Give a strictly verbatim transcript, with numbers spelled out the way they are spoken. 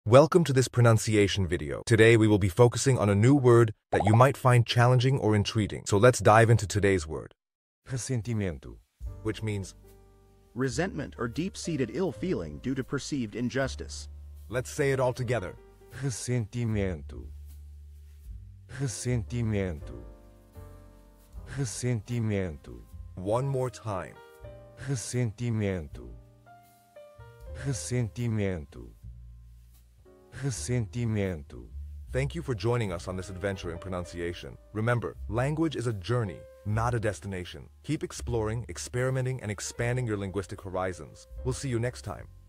Welcome to this pronunciation video. Today we will be focusing on a new word that you might find challenging or intriguing. So let's dive into today's word, Ressentimento. which means, resentment or deep-seated ill feeling due to perceived injustice. let's say it all together. Ressentimento. Ressentimento. Ressentimento. One more time. Ressentimento. Ressentimento. Ressentimento. Thank you for joining us on this adventure in pronunciation. Remember, language is a journey, not a destination. Keep exploring, experimenting, and expanding your linguistic horizons. We'll see you next time.